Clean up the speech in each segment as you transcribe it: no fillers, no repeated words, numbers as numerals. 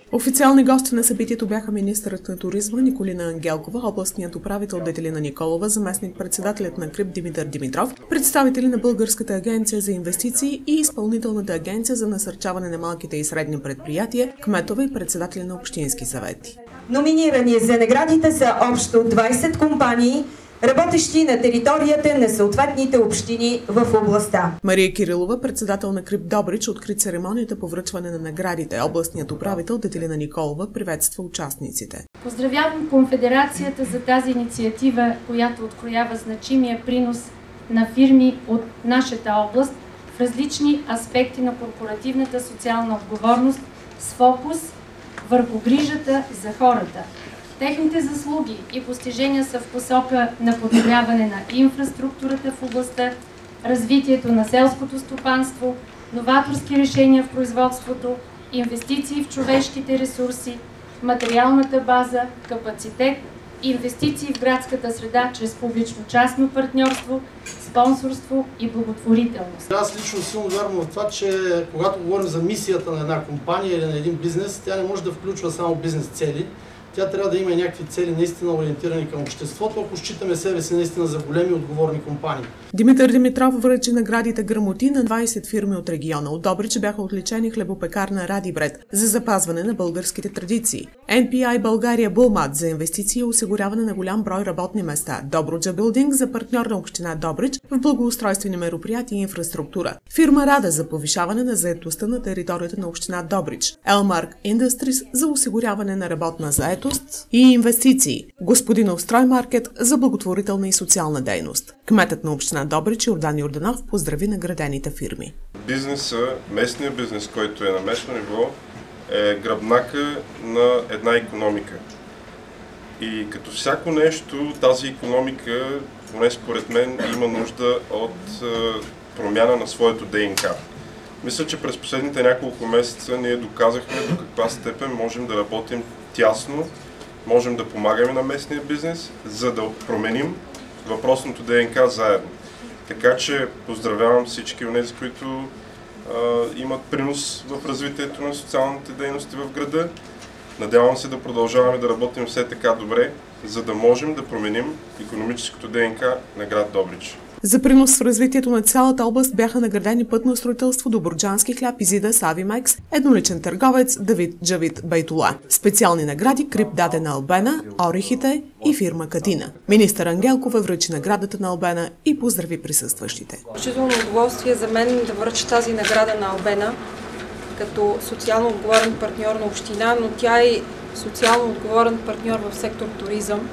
Официални гости на събитието бяха министърът на туризма Николина Ангелкова, областният управител Детелина Николова, заместник-председателят на КРИБ Димитър Димитров, представители на Българската агенция за инвестиции и Изпълнителната агенция за насърчаване на малките и средни предприятия, кметове и председатели на общински съвети. Номинирани за наградите са общо 20 компании, работещи на територията на съответните общини в областта. Мария Кирилова, председател на КРИБ Добрич, откри церемонията по връчване на наградите. Областният управител Детелина Николова приветства участниците. Поздравявам Конфедерацията за тази инициатива, която откроява значимия принос на фирми от нашата област в различни аспекти на корпоративната социална отговорност с фокус върху грижата за хората. Техните заслуги и постижения са в посока на подобряване на инфраструктурата в областта, развитието на селското стопанство, новаторски решения в производството, инвестиции в човешките ресурси, материалната база, капацитет, инвестиции в градската среда чрез публично-частно партньорство, спонсорство и благотворителност. Аз лично силно вярвам в това, че когато говорим за мисията на една компания или на един бизнес, тя не може да включва само бизнес цели. Тя трябва да има и някакви цели наистина ориентирани към обществото, ако считаме себе си наистина за големи отговорни компании. Димитър Димитров връчи наградите грамоти на 20 фирми от региона. От Добрич бяха отличени хлебопекарна Радибред за запазване на българските традиции, NPI България Булмат за инвестиции и осигуряване на голям брой работни места, Добруджа Билдинг за партньор на община Добрич в благоустройствени мероприятия и инфраструктура, фирма Рада за повишаване на заетостта на територията на община Добрич, Елмарк Индъстрис за осигуряване на работна заетост и инвестиции, Господинов строймаркет за благотворителна и социална дейност. Кметът на община Добрич Йордан Йорданов поздрави наградените фирми. Бизнеса, местният бизнес, който е на местно ниво, е гръбнака на една икономика. И като всяко нещо, тази икономика, поне според мен, има нужда от промяна на своето ДНК. Мисля, че през последните няколко месеца ние доказахме до каква степен можем да работим тясно, можем да помагаме на местния бизнес, за да променим въпросното ДНК заедно. Така че поздравявам всички онези, които имат принос в развитието на социалните дейности в града. Надявам се да продължаваме да работим все така добре, за да можем да променим икономическото ДНК на град Добрич. За принос в развитието на цялата област бяха наградени пътно строителство Добруджански хляб, Изида, Савимекс, едноличен търговец Давид Джавид Байтула. Специални награди КРИБ даде на Албена, Орехите и фирма Катина. Министър Ангелкова връчи наградата на Албена и поздрави присъстващите. Изключително удоволствие за мен да връча тази награда на Албена като социално отговорен партньор на община, но тя е социално отговорен партньор в сектор туризъм.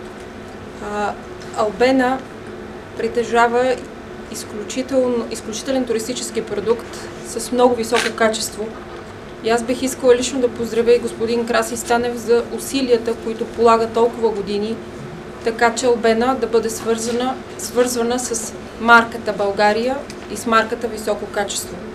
Албена притежава изключителен туристически продукт с много високо качество. И аз бих искала лично да поздравя и господин Краси Станев за усилията, които полага толкова години, така че Албена да бъде свързвана с марката България и с марката високо качество.